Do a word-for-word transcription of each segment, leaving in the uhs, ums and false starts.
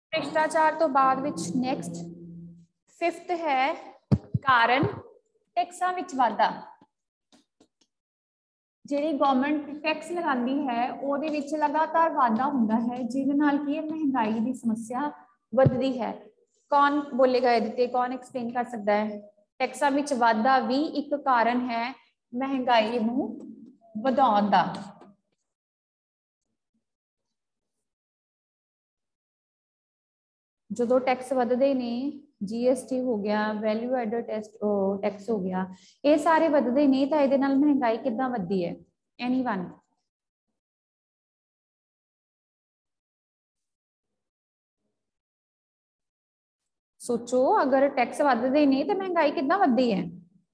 ਭ੍ਰਿਸ਼ਟਾਚਾਰ ਤੋਂ ਬਾਅਦ ਵਿੱਚ ਨੈਕਸਟ ਫਿਫਥ ਹੈ ਕਾਰਨ ਟੈਕਸਾਂ ਵਿੱਚ ਵਾਧਾ। ਜਿਹੜੀ ਗਵਰਨਮੈਂਟ ਟੈਕਸ ਲਗਾਉਂਦੀ ਹੈ ਉਹਦੇ ਵਿੱਚ ਲਗਾਤਾਰ ਵਾਧਾ ਹੁੰਦਾ ਹੈ, ਜਿਹਦੇ ਨਾਲ ਕੀ ਹੈ ਮਹਿੰਗਾਈ ਦੀ ਸਮੱਸਿਆ ਵੱਧਦੀ ਹੈ। ਕੌਣ ਬੋਲੇਗਾ ਇਹਦੇ ਤੇ, ਕੌਣ ਐਕਸਪਲੇਨ ਕਰ ਸਕਦਾ ਹੈ? ਟੈਕਸਾਂ ਵਿੱਚ ਵਾਧਾ ਵੀ ਇੱਕ ਕਾਰਨ ਹੈ ਮਹਿੰਗਾਈ ਨੂੰ ਵਧਾਉਣ ਦਾ। ਜਦੋਂ ਟੈਕਸ ਵਧਦੇ ਨੇ, जीएसटी हो गया, वैल्यू एडेड टैक्स हो गया, ये सारे ਵਧਦੇ ਨੇ ਤਾਂ ਇਹਦੇ ਨਾਲ ਮਹਿੰਗਾਈ ਕਿੱਦਾਂ ਵਧਦੀ ਹੈ? एनीवन? सोचो, अगर टैक्स ਵਧਦੇ ਨੇ ਤਾਂ ਮਹਿੰਗਾਈ ਕਿੱਦਾਂ ਵਧਦੀ ਹੈ?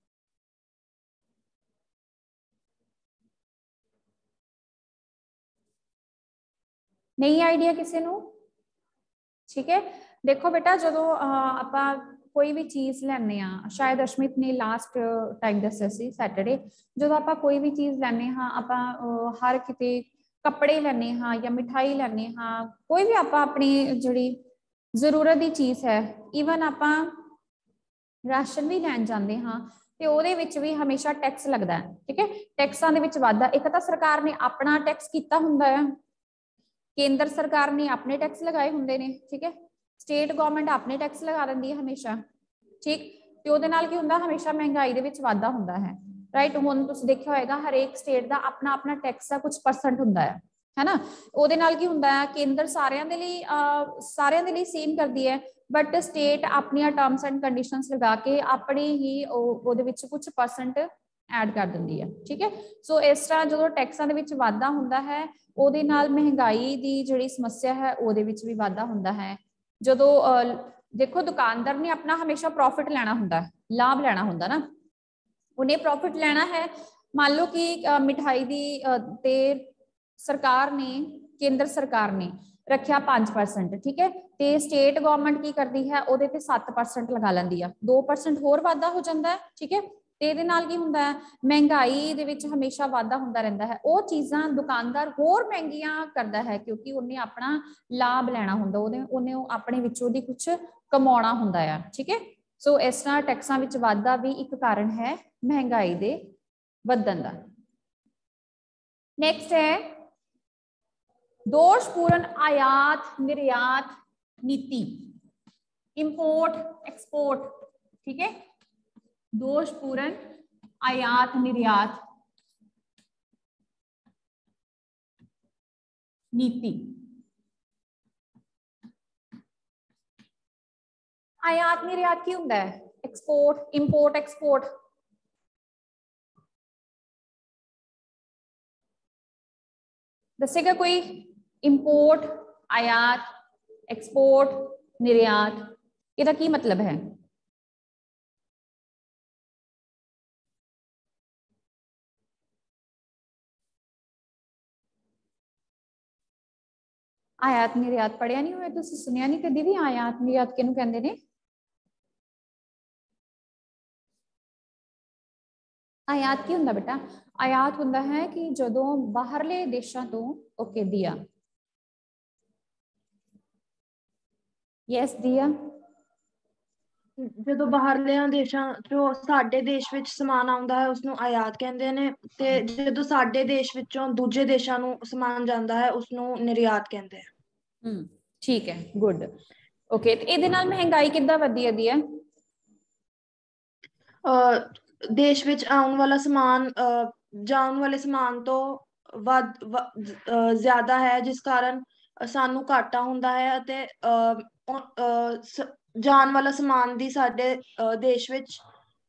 नहीं आइडिया किसी ਨੂੰ? ठीक है, देखो बेटा जो आप कोई भी चीज़ लैने, शायद अशमित ने लास्ट टाइम दसिया सी सैटरडे, जो आप कोई भी चीज़ लैने हाँ, आप हर किते कपड़े लैने हाँ या मिठाई लैने हाँ, कोई भी आप अपनी जिहड़ी जरूरत की चीज़ है, ईवन आप राशन भी लैन जाते हाँ तो ਉਹਦੇ ਵਿੱਚ भी हमेशा टैक्स लगता है। ठीक है, टैक्सां दे विच वाधा, एक तो सरकार ने अपना टैक्स किया हुंदा है, केंद्र सरकार ने अपने टैक्स लगाए होंगे ने। ठीक है, स्टेट गवर्नमेंट अपने टैक्स लगा देंदी है हमेशा। ठीक, तो ਉਹਦੇ ਨਾਲ ਕੀ ਹੁੰਦਾ, हमेशा महंगाई ਦੇ ਵਿੱਚ ਵਾਧਾ ਹੁੰਦਾ है। राइट, ਹੁਣ ਤੁਸੀਂ ਦੇਖਿਆ ਹੋਏਗਾ ਹਰੇਕ ਸਟੇਟ ਦਾ ਆਪਣਾ ਆਪਣਾ ਟੈਕਸ ਦਾ ਕੁਝ ਪਰਸੈਂਟ ਹੁੰਦਾ ਹੈ, है ना। ਉਹਦੇ ਨਾਲ ਕੀ ਹੁੰਦਾ ਹੈ, ਕੇਂਦਰ ਸਾਰਿਆਂ ਦੇ ਲਈ ਸਾਰਿਆਂ ਦੇ ਲਈ ਸੇਮ ਕਰਦੀ ਹੈ, ਬਟ ਸਟੇਟ ਆਪਣੀਆਂ ਟਰਮਸ ਐਂਡ ਕੰਡੀਸ਼ਨਸ ਲਗਾ ਕੇ ਆਪਣੇ ਹੀ ਉਹਦੇ ਵਿੱਚ ਕੁਝ ਪਰਸੈਂਟ ਐਡ ਕਰ ਦਿੰਦੀ ਹੈ। ਠੀਕ ਹੈ, ਸੋ ਇਸ ਤਰ੍ਹਾਂ ਜਦੋਂ ਟੈਕਸਾਂ ਦੇ ਵਿੱਚ ਵਾਧਾ ਹੁੰਦਾ ਹੈ ਉਹਦੇ ਨਾਲ ਮਹਿੰਗਾਈ ਦੀ ਜਿਹੜੀ ਸਮੱਸਿਆ ਹੈ ਉਹਦੇ ਵਿੱਚ ਵੀ ਵਾਧਾ ਹੁੰਦਾ ਹੈ। ਜਦੋਂ ਦੇਖੋ ਦੁਕਾਨਦਾਰ ਨੇ ਆਪਣਾ ਹਮੇਸ਼ਾ ਪ੍ਰੋਫਿਟ ਲੈਣਾ ਹੁੰਦਾ, ਲਾਭ ਲੈਣਾ ਹੁੰਦਾ ਨਾ, ਉਹਨੇ ਪ੍ਰੋਫਿਟ ਲੈਣਾ ਹੈ। ਮੰਨ ਲਓ ਕਿ ਮਿਠਾਈ ਦੀ ਤੇ ਸਰਕਾਰ ਨੇ, ਕੇਂਦਰ ਸਰਕਾਰ ਨੇ ਰੱਖਿਆ पांच परसेंट, ठीक है, तो स्टेट गवर्नमेंट की करती है ਉਹਦੇ ਤੇ सत्त परसेंट लगा ਲੈਂਦੀ ਆ, दो परसेंट ਹੋਰ ਵਾਧਾ ਹੋ ਜਾਂਦਾ ਹੈ। ठीक है, ਤੇ ਇਹਦੇ ਨਾਲ ਕੀ ਹੁੰਦਾ ਹੈ, ਮਹਿੰਗਾਈ ਦੇ ਵਿੱਚ ਹਮੇਸ਼ਾ ਵਾਧਾ ਹੁੰਦਾ ਰਹਿੰਦਾ ਹੈ। ਉਹ ਚੀਜ਼ਾਂ ਦੁਕਾਨਦਾਰ ਹੋਰ ਮਹਿੰਗੀਆਂ ਕਰਦਾ ਹੈ ਕਿਉਂਕਿ ਉਹਨੇ ਆਪਣਾ ਲਾਭ ਲੈਣਾ ਹੁੰਦਾ, ਉਹਨੇ ਉਹਨੇ ਆਪਣੇ ਵਿੱਚੋਂ ਦੀ ਕੁਝ ਕਮਾਉਣਾ ਹੁੰਦਾ ਆ। ਠੀਕ ਹੈ, ਸੋ ਇਸ ਤਰ੍ਹਾਂ ਟੈਕਸਾਂ ਵਿੱਚ ਵਾਧਾ ਵੀ ਇੱਕ ਕਾਰਨ ਹੈ ਮਹਿੰਗਾਈ ਦੇ ਵਧਣ ਦਾ। ਨੈਕਸਟ ਹੈ दोषपूर्ण आयात निर्यात नीति, इंपोर्ट एक्सपोर्ट। ठीक है, दोषपूर्ण आयात निर्यात नीति। आयात निर्यात की हुंदा है, एक्सपोर्ट, इंपोर्ट एक्सपोर्ट। दसेगा कोई? इंपोर्ट, आयात, एक्सपोर्ट, निर्यात, इसका की मतलब है? आयात निर्यात पढ़िया नहीं होया, तुसीं सुनिया नहीं कदी भी? आयात निर्यात किहनूं कहंदे ने? आयात की हुंदा बेटा? आयात हुंदा है कि जदों बाहरले देशों तो ओके दिया, यस दिया, ਜਦੋਂ ਬਾਹਰਲੇ ਦੇਸ਼ਾਂ ਚੋਂ ਸਾਡੇ ਦੇਸ਼ ਵਿੱਚ ਸਮਾਨ ਆਉਂਦਾ ਹੈ ਉਸਨੂੰ ਆਯਾਤ ਕਹਿੰਦੇ ਨੇ, ਤੇ ਜਦੋਂ ਸਾਡੇ ਦੇਸ਼ ਵਿੱਚੋਂ ਦੂਜੇ ਦੇਸ਼ਾਂ ਨੂੰ ਸਮਾਨ ਜਾਂਦਾ ਹੈ ਉਸਨੂੰ ਨਿਰਯਾਤ ਕਹਿੰਦੇ ਆ। ਹਮ ਠੀਕ ਹੈ, ਗੁੱਡ, ਓਕੇ। ਤੇ ਇਹਦੇ ਨਾਲ ਮਹਿੰਗਾਈ ਕਿੱਦਾਂ ਵਧਦੀ ਹੈ? ਅਹ ਦੇਸ਼ ਵਿੱਚ ਆਉਣ ਵਾਲਾ ਸਮਾਨ ਜਾਣ ਵਾਲੇ ਸਮਾਨ ਤੋਂ ਵੱਧ ਜ਼ਿਆਦਾ ਹੈ, ਜਿਸ ਕਾਰਨ ਸਾਨੂੰ ਘਾਟਾ ਹੁੰਦਾ ਹੈ ਅਤੇ ਅਹ ਜਾਣ ਵਾਲਾ ਸਮਾਨ ਦੀ ਸਾਡੇ ਦੇਸ਼ ਵਿੱਚ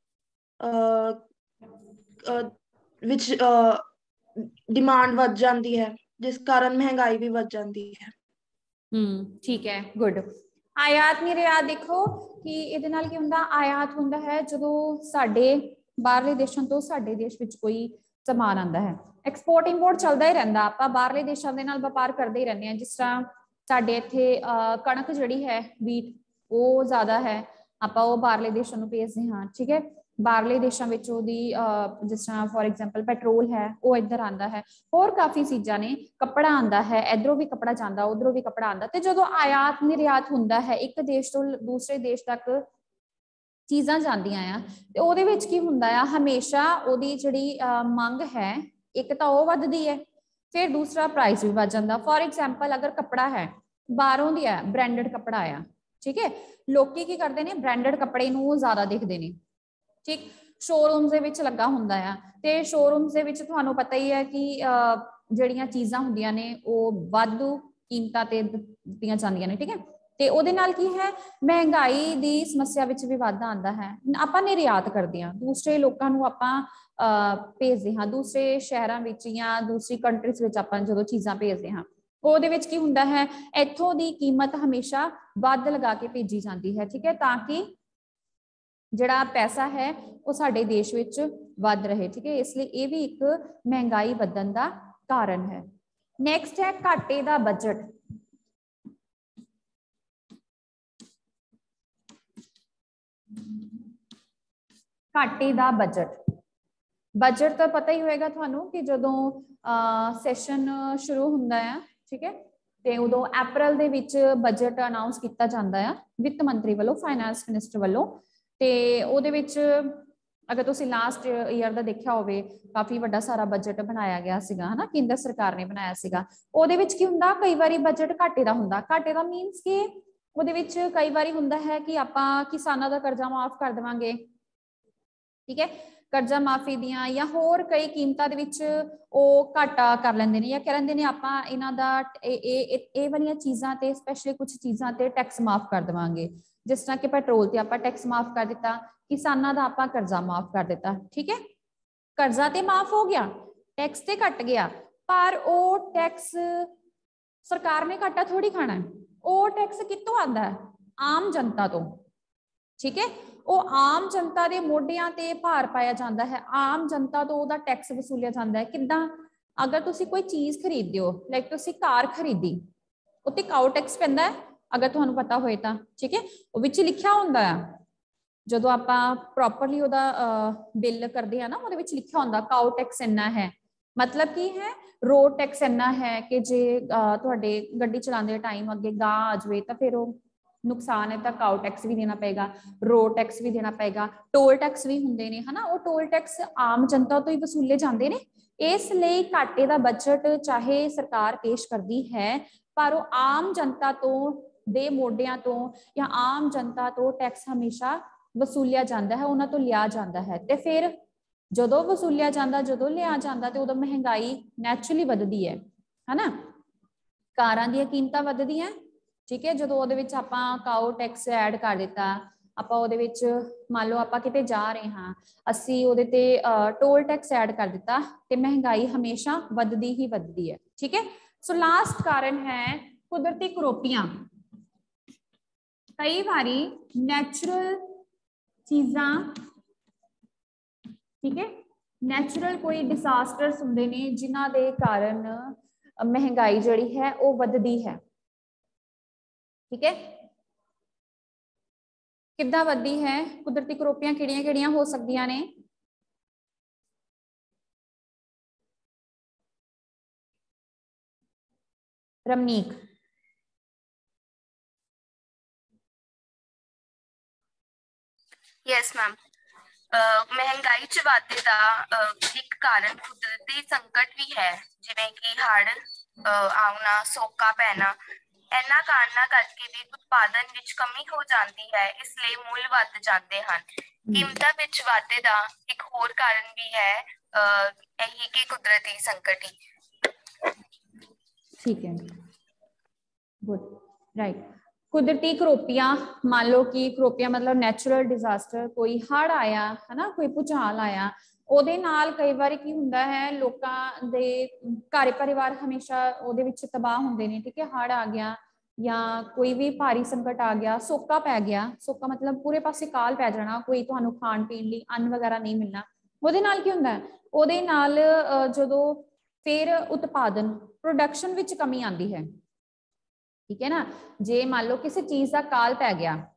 ਵਿੱਚ डिमांड ਵੱਧ ਜਾਂਦੀ ਹੈ, ਜਿਸ ਕਾਰਨ ਮਹਿੰਗਾਈ ਵੀ ਵੱਧ ਜਾਂਦੀ ਹੈ। ਹਮ ਠੀਕ ਹੈ, ਗੁੱਡ। ਆਯਾਤ ਨਿਰਯਾਤ ਦੇਖੋ ਕਿ ਇਹਦੇ ਨਾਲ ਕੀ ਹੁੰਦਾ, ਆਯਾਤ ਹੁੰਦਾ ਹੈ ਜਦੋਂ ਸਾਡੇ ਬਾਹਰਲੇ ਦੇਸ਼ਾਂ ਤੋਂ ਸਾਡੇ ਦੇਸ਼ ਵਿੱਚ ਕੋਈ ਸਮਾਨ ਆਉਂਦਾ ਹੈ। ਐਕਸਪੋਰਟ ਇੰਪੋਰਟ ਚੱਲਦਾ ਹੀ ਰਹਿੰਦਾ, ਆਪਾਂ ਬਾਹਰਲੇ ਦੇਸ਼ਾਂ ਦੇ ਨਾਲ ਵਪਾਰ ਕਰਦੇ ਹੀ ਰਹਿੰਦੇ ਹਾਂ। ਜਿਸ ਤਰ੍ਹਾਂ ਸਾਡੇ ਇੱਥੇ ਕਣਕ ਜਿਹੜੀ ਹੈ, ਵੀਟ, ਉਹ ਜ਼ਿਆਦਾ ਹੈ, ਆਪਾਂ ਉਹ ਬਾਹਰਲੇ ਦੇਸ਼ਾਂ ਨੂੰ ਭੇਜਦੇ ਹਾਂ। ਠੀਕ ਹੈ, ਬਾਹਰਲੇ ਦੇਸ਼ਾਂ ਵਿੱਚ ਉਹਦੀ ਜਿਸ ਤਰ੍ਹਾਂ ਫੋਰ ਐਗਜ਼ਾਮਪਲ ਪੈਟਰੋਲ ਹੈ ਉਹ ਇੱਧਰ ਆਉਂਦਾ ਹੈ, ਹੋਰ ਕਾਫੀ ਚੀਜ਼ਾਂ ਨੇ, ਕੱਪੜਾ ਆਉਂਦਾ ਹੈ, ਇੱਧਰੋਂ ਵੀ ਕੱਪੜਾ ਜਾਂਦਾ, ਉਧਰੋਂ ਵੀ ਕੱਪੜਾ ਆਉਂਦਾ। ਤੇ ਜਦੋਂ ਆਯਾਤ ਨਿਰਯਾਤ ਹੁੰਦਾ ਹੈ ਇੱਕ ਦੇਸ਼ ਤੋਂ ਦੂਸਰੇ ਦੇਸ਼ ਤੱਕ ਚੀਜ਼ਾਂ ਜਾਂਦੀਆਂ ਆ, ਤੇ ਉਹਦੇ ਵਿੱਚ ਕੀ ਹੁੰਦਾ ਆ, ਹਮੇਸ਼ਾ ਉਹਦੀ ਜਿਹੜੀ ਮੰਗ ਹੈ ਇੱਕ ਤਾਂ ਉਹ ਵੱਧਦੀ ਹੈ, ਫਿਰ ਦੂਸਰਾ ਪ੍ਰਾਈਸ ਵੀ ਵੱਧ ਜਾਂਦਾ। ਫੋਰ ਐਗਜ਼ਾਮਪਲ ਅਗਰ ਕੱਪੜਾ ਹੈ ਬਾਹਰੋਂ ਦੀ ਆ, ਬ੍ਰਾਂਡਡ ਕੱਪੜਾ ਆ, ਠੀਕ ਹੈ, ਲੋਕੀ ਕੀ ਕਰਦੇ ਨੇ ਬ੍ਰਾਂਡਡ ਕੱਪੜੇ ਨੂੰ ਜ਼ਿਆਦਾ ਦੇਖਦੇ ਨੇ, ਠੀਕ, ਸ਼ੋਰੂਮਸ ਦੇ ਵਿੱਚ ਲੱਗਾ ਹੁੰਦਾ ਆ, ਤੇ ਸ਼ੋਰੂਮਸ ਦੇ ਵਿੱਚ ਤੁਹਾਨੂੰ ਪਤਾ ਹੀ ਹੈ ਕਿ ਜਿਹੜੀਆਂ ਚੀਜ਼ਾਂ ਹੁੰਦੀਆਂ ਨੇ ਉਹ ਵਾਧੂ ਕੀਮਤਾਂ ਤੇ ਦਿੱਤੀਆਂ ਜਾਂਦੀਆਂ ਨੇ, ਠੀਕ ਹੈ, ਤੇ ਉਹਦੇ ਨਾਲ ਕੀ ਹੈ ਮਹਿੰਗਾਈ ਦੀ ਸਮੱਸਿਆ ਵਿੱਚ ਵੀ ਵਾਧਾ ਆਉਂਦਾ ਹੈ। ਆਪਾਂ ਨਿਰਯਾਤ ਕਰਦੇ ਹਾਂ, ਦੂਸਰੇ ਲੋਕਾਂ ਨੂੰ ਆਪਾਂ ਅਹ ਭੇਜਦੇ ਹਾਂ, ਦੂਸਰੇ ਸ਼ਹਿਰਾਂ ਵਿੱਚ ਜਾਂ ਦੂਸਰੀ ਕੰਟਰੀਜ਼ ਵਿੱਚ ਆਪਾਂ ਜਦੋਂ ਚੀਜ਼ਾਂ ਭੇਜਦੇ ਹਾਂ, ਉਹਦੇ ਵਿੱਚ ਕੀ ਹੁੰਦਾ ਹੈ ਇੱਥੋਂ ਦੀ ਕੀਮਤ ਹਮੇਸ਼ਾ ਵੱਧ ਲਗਾ ਕੇ ਭੇਜੀ ਜਾਂਦੀ ਹੈ, ਠੀਕ ਹੈ, ਤਾਂ ਕਿ ਜਿਹੜਾ ਪੈਸਾ ਹੈ ਉਹ ਸਾਡੇ ਦੇਸ਼ ਵਿੱਚ ਵੱਧ ਰਹੇ, ਠੀਕ ਹੈ, ਇਸ ਲਈ ਇਹ ਵੀ ਇੱਕ ਮਹਿੰਗਾਈ ਵਧਣ ਦਾ ਕਾਰਨ ਹੈ। ਨੈਕਸਟ ਹੈ ਘਾਟੇ ਦਾ ਬਜਟ। ਘਾਟੇ ਦਾ ਬਜਟ, ਬਜਟ ਤਾਂ ਪਤਾ ਹੀ ਹੋਏਗਾ ਤੁਹਾਨੂੰ ਕਿ ਜਦੋਂ ਸੈਸ਼ਨ ਸ਼ੁਰੂ ਹੁੰਦਾ ਹੈ, ਠੀਕ ਹੈ, ਤੇ ਉਦੋਂ ਅਪ੍ਰੈਲ ਦੇ ਵਿੱਚ ਬਜਟ ਅਨਾਉਂਸ ਕੀਤਾ ਜਾਂਦਾ ਆ ਵਿੱਤ ਮੰਤਰੀ ਵੱਲੋਂ, ਫਾਈਨੈਂਸ ਮਿਨਿਸਟਰ ਵੱਲੋਂ, ਤੇ ਉਹਦੇ ਵਿੱਚ ਅਗਰ ਤੁਸੀਂ ਲਾਸਟ ਈਅਰ ਦਾ ਦੇਖਿਆ ਹੋਵੇ ਕਾਫੀ ਵੱਡਾ ਸਾਰਾ ਬਜਟ ਬਣਾਇਆ ਗਿਆ ਸੀਗਾ, ਹਨਾ, ਕੇਂਦਰ ਸਰਕਾਰ ਨੇ ਬਣਾਇਆ ਸੀਗਾ। ਉਹਦੇ ਵਿੱਚ ਕੀ ਹੁੰਦਾ, ਕਈ ਵਾਰੀ ਬਜਟ ਘਾਟੇ ਦਾ ਹੁੰਦਾ, ਘਾਟੇ ਦਾ ਮੀਨਸ ਕਿ ਉਹਦੇ ਵਿੱਚ ਕਈ ਵਾਰੀ ਹੁੰਦਾ ਹੈ ਕਿ ਆਪਾਂ ਕਿਸਾਨਾਂ ਦਾ ਕਰਜ਼ਾ ਮਾਫ ਕਰ ਦੇਵਾਂਗੇ, ਠੀਕ ਹੈ, ਕਰਜ਼ਾ ਮਾਫੀ ਦੀਆਂ ਜਾਂ ਹੋਰ ਕਈ ਕੀਮਤਾਂ ਦੇ ਵਿੱਚ ਉਹ ਘਾਟਾ ਕਰ ਲੈਂਦੇ ਨੇ, ਜਾਂ ਕਹਿੰਦੇ ਨੇ ਆਪਾਂ ਇਹਨਾਂ ਦਾ ਇਹ ਇਹ ਵਾਲੀਆਂ ਚੀਜ਼ਾਂ ਤੇ ਸਪੈਸ਼ਲੀ ਕੁਝ ਚੀਜ਼ਾਂ ਤੇ ਟੈਕਸ ਮਾਫ ਕਰ ਦੇਵਾਂਗੇ, ਜਿਸ ਤਰ੍ਹਾਂ ਕਿ ਪੈਟਰੋਲ ਤੇ ਆਪਾਂ ਟੈਕਸ ਮਾਫ ਕਰ ਦਿੱਤਾ, ਕਿਸਾਨਾਂ ਦਾ ਆਪਾਂ ਕਰਜ਼ਾ ਮਾਫ ਕਰ ਦਿੱਤਾ, ਠੀਕ ਹੈ, ਕਰਜ਼ਾ ਤੇ ਮਾਫ ਹੋ ਗਿਆ, ਟੈਕਸ ਤੇ ਘਟ ਗਿਆ, ਪਰ ਉਹ ਟੈਕਸ ਸਰਕਾਰ ਨੇ ਘਾਟਾ ਥੋੜੀ ਖਾਣਾ, ਉਹ ਟੈਕਸ ਕਿੱਥੋਂ ਆਉਂਦਾ ਹੈ, ਆਮ ਜਨਤਾ ਤੋਂ, ਠੀਕ ਹੈ, ਉਹ ਆਮ ਜਨਤਾ ਦੇ ਮੋਢਿਆਂ ਤੇ ਭਾਰ ਪਾਇਆ ਜਾਂਦਾ ਹੈ, ਆਮ ਜਨਤਾ ਤੋਂ ਉਹਦਾ ਟੈਕਸ ਵਸੂਲਿਆ ਜਾਂਦਾ ਹੈ। ਕਿੱਦਾਂ, ਅਗਰ ਤੁਸੀਂ ਕੋਈ ਚੀਜ਼ ਖਰੀਦਦੇ ਹੋ, ਲਾਈਕ ਤੁਸੀਂ ਕਾਰ ਖਰੀਦੀ, ਉੱਤੇ ਕਾਊ ਟੈਕਸ ਪੈਂਦਾ ਹੈ, ਅਗਰ ਤੁਹਾਨੂੰ ਪਤਾ ਹੋਏ ਤਾਂ, ਠੀਕ ਹੈ, ਉਹ ਵਿੱਚ ਲਿਖਿਆ ਹੁੰਦਾ ਆ, ਜਦੋਂ ਆਪਾਂ ਪ੍ਰੋਪਰਲੀ ਉਹਦਾ ਬਿੱਲ ਕਰਦੇ ਆ ਨਾ, ਉਹਦੇ ਵਿੱਚ ਲਿਖਿਆ ਹੁੰਦਾ ਕਾਊ ਟੈਕਸ ਇੰਨਾ ਹੈ, ਮਤਲਬ ਕੀ ਹੈ ਰੋਡ ਟੈਕਸ ਇੰਨਾ ਹੈ ਕਿ ਜੇ ਤੁਹਾਡੇ ਗੱਡੀ ਚਲਾਉਂਦੇ ਟਾਈਮ ਅੱਗੇ ਗਾਂ ਆ ਜਾਵੇ ਤਾਂ ਫਿਰ ਉਹ ਨੁਕਸਾਨ ਹੈ, ਤਾਂ ਕਾਊ ਟੈਕਸ ਵੀ ਦੇਣਾ ਪਏਗਾ, ਰੋਡ ਟੈਕਸ ਵੀ ਦੇਣਾ ਪਏਗਾ, ਟੋਲ ਟੈਕਸ ਵੀ ਹੁੰਦੇ ਨੇ, ਹਨਾ, ਉਹ ਟੋਲ ਟੈਕਸ ਆਮ ਜਨਤਾ ਤੋਂ ਹੀ ਵਸੂਲੇ ਜਾਂਦੇ ਨੇ। ਇਸ ਲਈ ਘਾਟੇ ਦਾ ਬਜਟ ਚਾਹੇ ਸਰਕਾਰ ਪੇਸ਼ ਕਰਦੀ ਹੈ, ਪਰ ਉਹ ਆਮ ਜਨਤਾ ਤੋਂ ਦੇ ਮੋਢਿਆਂ ਤੋਂ ਜਾਂ ਆਮ ਜਨਤਾ ਤੋਂ ਟੈਕਸ ਹਮੇਸ਼ਾ ਵਸੂਲਿਆ ਜਾਂਦਾ ਹੈ, ਉਹਨਾਂ ਤੋਂ ਲਿਆ ਜਾਂਦਾ ਹੈ, ਤੇ ਫਿਰ ਜਦੋਂ ਵਸੂਲਿਆ ਜਾਂਦਾ, ਜਦੋਂ ਲਿਆ ਜਾਂਦਾ, ਤੇ ਉਦੋਂ ਮਹਿੰਗਾਈ ਨੈਚੁਰਲੀ ਵੱਧਦੀ ਹੈ, ਹਨਾ, ਕਾਰਾਂ ਦੀਆਂ ਕੀਮਤਾਂ ਵੱਧਦੀਆਂ, ਠੀਕ ਹੈ, ਜਦੋਂ ਉਹਦੇ ਵਿੱਚ ਆਪਾਂ ਕਾਊ ਟੈਕਸ ਐਡ ਕਰ ਦਿੱਤਾ, ਆਪਾਂ ਉਹਦੇ ਵਿੱਚ ਮੰਨ ਲਓ ਆਪਾਂ ਕਿਤੇ ਜਾ ਰਹੇ ਹਾਂ, ਅਸੀਂ ਉਹਦੇ ਤੇ ਟੋਲ ਟੈਕਸ ਐਡ ਕਰ ਦਿੱਤਾ, ਤੇ ਮਹਿੰਗਾਈ ਹਮੇਸ਼ਾ ਵੱਧਦੀ ਹੀ ਵੱਧਦੀ ਹੈ, ਠੀਕ ਹੈ। ਸੋ ਲਾਸਟ ਕਾਰਨ ਹੈ ਕੁਦਰਤੀ ਕਰੋਪੀਆਂ। ਕਈ ਵਾਰੀ ਨੈਚੁਰਲ ਚੀਜ਼ਾਂ, ਠੀਕ ਹੈ, ਨੈਚੁਰਲ ਕੋਈ ਡਿਜ਼ਾਸਟਰਸ ਹੁੰਦੇ ਨੇ ਜਿਨ੍ਹਾਂ ਦੇ ਕਾਰਨ ਮਹਿੰਗਾਈ ਜਿਹੜੀ ਹੈ ਉਹ ਵੱਧਦੀ ਹੈ, ਠੀਕ ਹੈ, ਕਿੱਦਾਂ ਵੱਧਦੀ ਹੈ, ਕੁਦਰਤੀ ਕਰੋਪੀਆਂ ਕਿਹੜੀਆਂ ਕਿਹੜੀਆਂ ਹੋ ਸਕਦੀਆਂ ਨੇ? ਰਮਨੀਕ। ਯੈਸ ਮੈਮ, ਮਹਿੰਗਾਈ ਚ ਵਾਧੇ ਦਾ ਇੱਕ ਕਾਰਨ ਕੁਦਰਤੀ ਸੰਕਟ ਵੀ ਹੈ, ਜਿਵੇਂ ਕਿ ਹੜ੍ਹ ਆਉਣਾ, ਸੋਕਾ ਪੈਣਾ, ਇਹਨਾਂ ਕਾਰਨਾਂ ਕਰਕੇ ਵੀ ਉਤਪਾਦਨ ਵਿੱਚ ਕਮੀ ਹੋ ਜਾਂਦੀ ਹੈ, ਇਸ ਲਈ ਮੁੱਲ ਵੱਧ ਜਾਂਦੇ ਹਨ। ਕੀਮਤਾਂ ਵਿੱਚ ਵਾਧੇ ਦਾ ਇੱਕ ਹੋਰ ਕਾਰਨ ਵੀ ਹੈ ਇਹੀ ਕਿ ਕੁਦਰਤੀ ਸੰਕਟ ਹੀ। ਠੀਕ ਹੈ, ਗੁੱਡ, ਰਾਈਟ। ਕੁਦਰਤੀ ਕਰੋਪੀਆਂ, ਮੰਨ ਲਓ ਕਿ ਕਰੋਪੀਆਂ ਮਤਲਬ ਨੈਚੁਰਲ ਡਿਜ਼ਾਸਟਰ, ਕੋਈ ਹੜ੍ਹ ਆਇਆ, ਹਨਾ, ਕੋਈ ਭੂਚਾਲ ਆਇਆ, ਉਹਦੇ ਨਾਲ ਕਈ ਵਾਰੀ ਕੀ ਹੁੰਦਾ ਹੈ ਲੋਕਾਂ ਦੇ ਘਰ ਪਰਿਵਾਰ ਹਮੇਸ਼ਾ ਉਹਦੇ ਵਿੱਚ ਤਬਾਹ ਹੁੰਦੇ ਨੇ, ਠੀਕ ਹੈ, ਹੜ੍ਹ ਆ ਗਿਆ ਜਾਂ ਕੋਈ ਵੀ ਭਾਰੀ ਸੰਕਟ ਆ ਗਿਆ, ਸੋਕਾ ਪੈ ਗਿਆ, ਸੋਕਾ ਮਤਲਬ ਪੂਰੇ ਪਾਸੇ ਕਾਲ ਪੈ ਜਾਣਾ, ਕੋਈ ਤੁਹਾਨੂੰ ਖਾਣ ਪੀਣ ਲਈ ਅੰਨ ਵਗੈਰਾ ਨਹੀਂ ਮਿਲਣਾ, ਉਹਦੇ ਨਾਲ ਕੀ ਹੁੰਦਾ ਹੈ, ਉਹਦੇ ਨਾਲ ਜਦੋਂ ਫਿਰ ਉਤਪਾਦਨ ਪ੍ਰੋਡਕਸ਼ਨ ਵਿੱਚ ਕਮੀ ਆਉਂਦੀ ਹੈ, ਠੀਕ ਹੈ ਨਾ, ਜੇ ਮੰਨ ਲਓ ਕਿਸੇ ਚੀਜ਼ ਦਾ ਕਾਲ ਪੈ ਗਿਆ,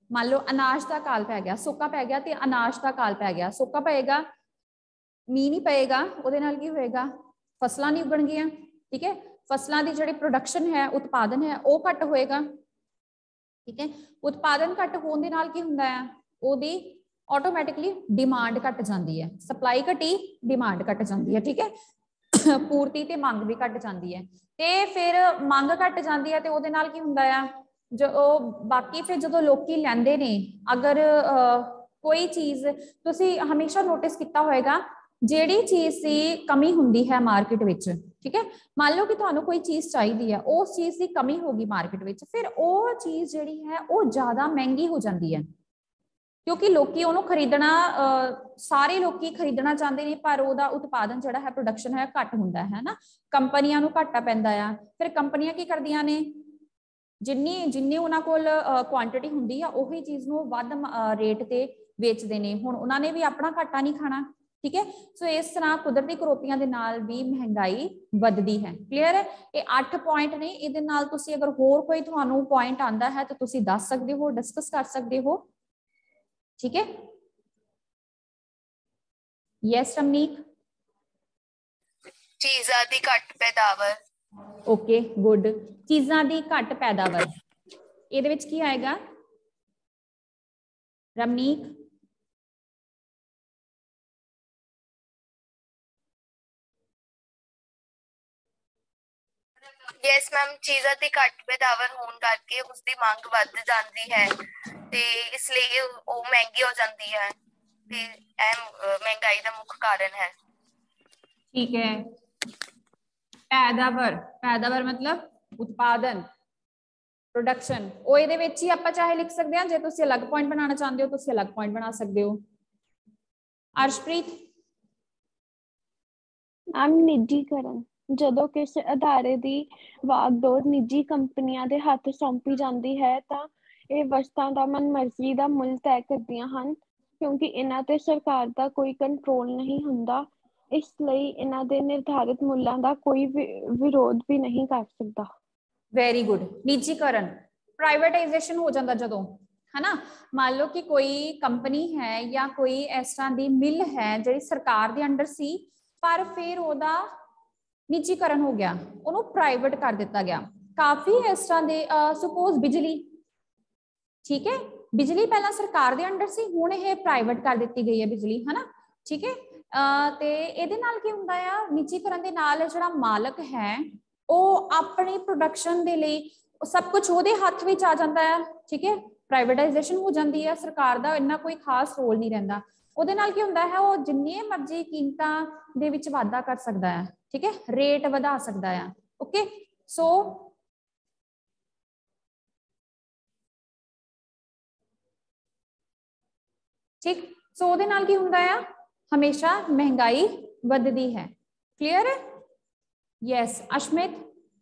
मान लो अनाज का काल पै गया, सोका पै गया तो अनाज का काल पै गया, सोका पएगा, मीह नहीं पएगा, ਉਹਦੇ ਨਾਲ ਕੀ ਹੋਏਗਾ, ਫਸਲਾਂ नहीं उगणगियां, ठीक है, फसलों की जिहड़ी प्रोडक्शन है, उत्पादन है, वो घट होएगा, ठीक है, उत्पादन घट होने नाल की हुंदा है, ओदी ऑटोमैटिकली डिमांड घट जाती है, सप्लाई घटी डिमांड घट जाती है, ठीक है, पूर्ति ते मंग भी घट जाती है, ते फिर मंग घट जाती है, तो ਉਹਦੇ ਨਾਲ की हुंदा है, जो बाकी फिर जो लोकी लैंदे ने, अगर uh, कोई चीज़ तुसी हमेशा नोटिस किया होएगा, ਜਿਹੜੀ चीज़ की कमी हुंदी है मार्केट विच, ठीक है, मान लो कि तुहानू कोई चीज़ चाहिए है, उस चीज़ की कमी होगी मार्केट विच, फिर वो चीज़ जिहड़ी है वो ज़्यादा महंगी हो जाती है, क्योंकि लोकी उन्होंने खरीदना सारे लोकी खरीदना चाहते हैं, पर उसका उत्पादन जिहड़ा है प्रोडक्शन है घट हुंदा है ना, कंपनियां नू घाटा पैंदा है, फिर कंपनियां की करदियां ने जिन्नी जिन्नी उन्हां कोल क्वांटिटी हुंदी है उही चीज़ नू वध रेट ते वेचदे ने, हुण उन्हां ने भी अपना घाटा नहीं खाना, ठीक है, सो इस तरह कुदरती करौपियां दे नाल भी महंगाई वधदी है, क्लीयर है, ये अठ पॉइंट ने, इहदे नाल तुसी अगर होर कोई तुहानू पॉइंट आंदा है तो तुसी दस सकदे हो, डिस्कस कर सकदे हो, ठीक है, यस रमनीक, चीज़ां दी घट पैदावार, ओके गुड, चीज़ां दी घट पैदावार, इहदे विच की आएगा रमनीक, यस मैम, चीज़ां दी घट पैदावार होने करके उसकी मांग वध जाती है, ते इसलिए वो महंगी हो जाती है, ते एह महंगाई का मुख्य कारण है, ठीक है, पैदावार, पैदावार मतलब उत्पादन, प्रोडक्शन, वो इहदे विच ही आपां चाहे लिख सकते हैं, जे तुसीं अलग पॉइंट बनाना चाहते हो तुसीं अलग पॉइंट बना सकते हो, अर्शप्रीत, आम निजीकरण, ਜਦੋਂ ਕਿਸੇ ਅਦਾਰੇ ਦੀ ਵਾਗਡੋਰ ਨਿੱਜੀ ਕੰਪਨੀਆਂ ਦੇ ਹੱਥ ਸੌਂਪੀ ਜਾਂਦੀ ਹੈ ਤਾਂ ਇਹ ਵਸਤਾਂ ਦਾ ਮਨਮਰਜ਼ੀ ਦਾ ਮੁੱਲ ਤੈਅ ਕਰਦੀਆਂ ਹਨ, ਕਿਉਂਕਿ ਇਹਨਾਂ ਤੇ ਸਰਕਾਰ ਦਾ ਕੋਈ ਕੰਟਰੋਲ ਨਹੀਂ ਹੁੰਦਾ, ਇਸ ਲਈ ਇਹਨਾਂ ਦੇ ਨਿਰਧਾਰਿਤ ਮੁੱਲਾਂ ਦਾ ਕੋਈ ਵਿਰੋਧ ਵੀ ਨਹੀਂ ਕਰ ਸਕਦਾ। वेरी गुड, निजीकरण, प्राइवेटाइजेशन हो जाता जदों, है ना, मान लो कि कोई कंपनी है या कोई इस तरह की मिल है जिहड़ी सरकार दे अंडर सी, पर फिर ओदा निजीकरण हो गया, उन्होंने प्राइवेट कर दिता गया, काफी इस तरह के सुपोज बिजली, ठीक है, बिजली पहला सरकार दे अंडर सी, हुण ये प्राइवेट कर दी गई है बिजली, है ना, ठीक है, ते इहदे नाल की हुंदा है, निजीकरण दे नाल जिहड़ा मालक है वो अपनी प्रोडक्शन दे लई सब कुछ उहदे हथ विच आ जाता है, ठीक है, प्राइवेटाइजेशन हो जाती है, सरकार दा इन्ना कोई खास रोल नहीं रहिंदा, ਉਹਦੇ ਨਾਲ ਕੀ ਹੁੰਦਾ ਹੈ ਉਹ ਜਿੰਨੇ ਮਰਜ਼ੀ ਕੀਮਤਾਂ ਦੇ ਵਿੱਚ ਵਾਧਾ ਕਰ ਸਕਦਾ ਹੈ, ਠੀਕ ਹੈ, ਰੇਟ ਵਧਾ ਸਕਦਾ ਹੈ, ਓਕੇ, ਸੋ ਠੀਕ, ਸੋ ਉਹਦੇ ਨਾਲ ਕੀ ਹੁੰਦਾ ਹੈ ਹਮੇਸ਼ਾ ਮਹਿੰਗਾਈ ਵੱਧਦੀ ਹੈ, ਕਲੀਅਰ ਹੈ, yes Ashmit,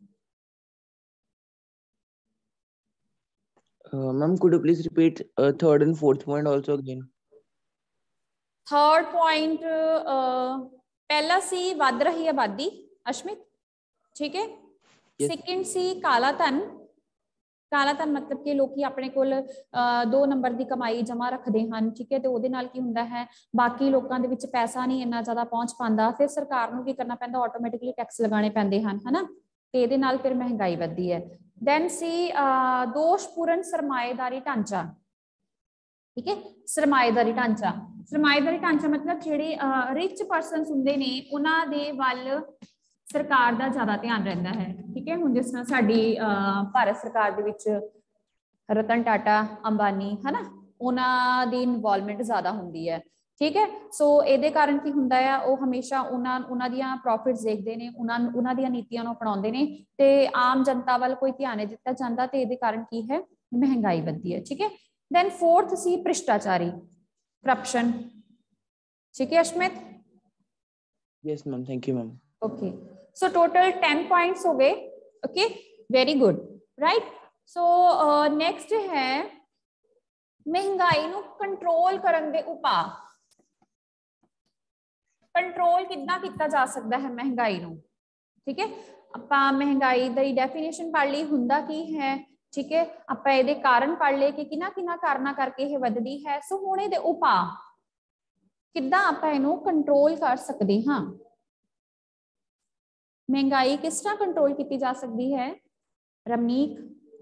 ma'am could you please repeat uh, third and fourth point also again? Third point पहला सी वध रही आबादी अश्मित, ठीक है, सेकंड सी काला धन, काला धन मतलब कि लोग अपने कोल दो नंबर की कमाई जमा रखते हैं, ठीक है, तो वो की होंदा है बाकी लोगों के विच पैसा नहीं इन्ना ज़्यादा पहुँच पाता, फिर सरकार को की करना पैंदा ऑटोमैटिकली टैक्स लगाने पैंदे हैं, है ना, तो ये नाल फिर महंगाई वधदी है। दैन सी दोषपूर्ण सरमाएदारी ढांचा, ठीक है, सरमाएदारी ढांचा, सरमाएदारी ढांचा मतलब जिहड़े रिच परसनस हुंदे ने उन्हां दे वल सरकार दा ज़्यादा ध्यान रहिंदा है, ठीक है, हुण जिस तरह साडी भारत सरकार दे विच रतन टाटा अंबानी, है ना, उन्हां दी इनवॉल्वमेंट ज़्यादा हुंदी है, ठीक है, सो इहदे कारण की हुंदा है वो हमेशा उन्हां उन्हां दियां प्रॉफिट्स देखदे ने, उन्हां उन्हां दियां नीतियां नूं अपनाउंदे ने, ते आम जनता वल कोई ध्यान नहीं दित्ता जांदा, ते इहदे कारण की है महंगाई वधदी है, ठीक है। देन फोर्थ सी भ्रिष्टाचारी, करप्शन, ठीक है Ashmit, yes ma'am, thank you ma'am, okay, so total ten points हो गए, okay, very good, right, so next है महंगाई नूं कंट्रोल करन दे उपाय, कंट्रोल कितना किया जा सकता है महंगाई नूं, ठीक है, आपां महंगाई दी डेफिनेशन पढ़ ली, हुंदा की है ठीक है, ਆਪਾਂ ਇਹਦੇ ਕਾਰਨ ਪੜ ਲਏ ਕਿ ਕਿਹਨਾਂ ਕਿਹਨਾਂ ਕਾਰਨਾਂ ਕਰਕੇ ਇਹ ਵੱਧਦੀ ਹੈ। ਸੋ ਹੁਣ ਇਹਦੇ ਉਪਾਅ ਕਿੱਦਾਂ ਆਪਾਂ ਇਹਨੂੰ ਕੰਟਰੋਲ ਕਰ ਸਕਦੇ ਹਾਂ। ਮਹਿੰਗਾਈ ਕਿਸ ਤਰ੍ਹਾਂ ਕੰਟਰੋਲ ਕੀਤੀ ਜਾ ਸਕਦੀ ਹੈ ਰਮਨੀਕ?